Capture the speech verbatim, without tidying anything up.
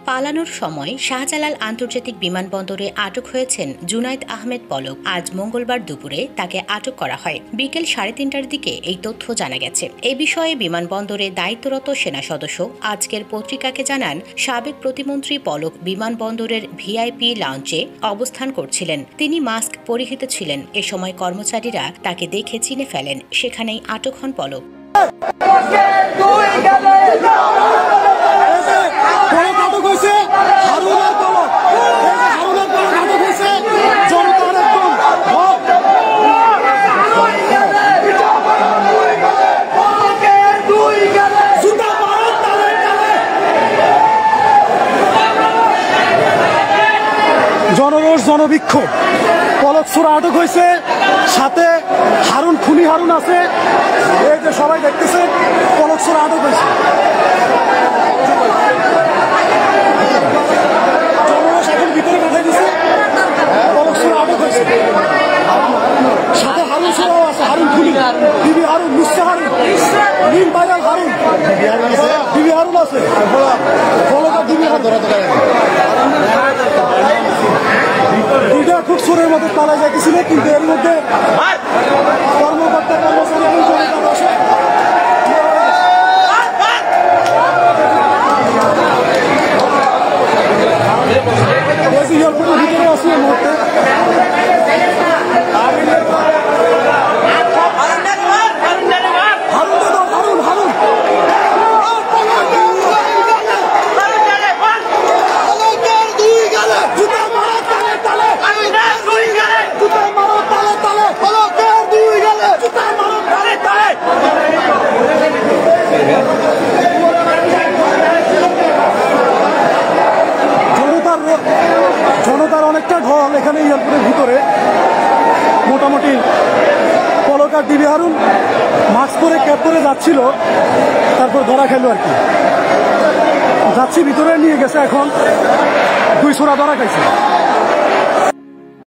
পালানোর সময় শাহজালাল আন্তর্জাতিক বিমানবন্দরে আটক হয়েছেন জুনায়েদ আহমেদ পলক। আজ মঙ্গলবার দুপুরে তাকে আটক করা হয়। বিকেল সাড়ে তিনটার দিকে এই তথ্য জানা গেছে। এ বিষয়ে বিমানবন্দরে দায়িত্বরত সেনা সদস্য আজকের পত্রিকাকে জানান, সাবেক প্রতিমন্ত্রী পলক বিমানবন্দরের ভিআইপি লাউঞ্জে অবস্থান করছিলেন। তিনি মাস্ক পরিহিত ছিলেন। এ সময় কর্মচারীরা তাকে দেখে চিনে ফেলেন। সেখানেই আটক হন পলক। জনরোষ জনবিক্ষোভ, পলক ছোড়া আটক হয়েছে, সাথে হারুন খুনি হারুন আছে। এই যে সবাই দেখতেছেন, পলক ছোড়া আটক হয়েছে। জনরোষ এখন ভিতরে পাঠাই দিচ্ছে, পলক ছোড়া আটক হয়েছে। সাথে হারুন ছোড়াও আছে, হারুন খুনি, বিবি হারুন, মিস্টার হারুন, নীল বাইরাল হারুন, বিবি হারুন আছে, পলক আর বিবি হারুন। দুইটা খুব সুরের মতো পালা যাইতেছিল, কিন্তু এর মধ্যে কর্মকর্তা কর্মচারী এবং জনতা আসে। এয়ারপোর্টের ভিতরে আসি এই মুহূর্তে। জনতার অনেকটা ঢল এখানে এয়ারপোর্টের ভিতরে। মোটামুটি পলক আর বিবি হারুন মাস্ক পরে ক্যাপ করে যাচ্ছিল, তারপর ধরা খেলো আর কি। যাচ্ছি ভিতরে নিয়ে গেছে, এখন দুই ছোড়া ধরা খাইছে।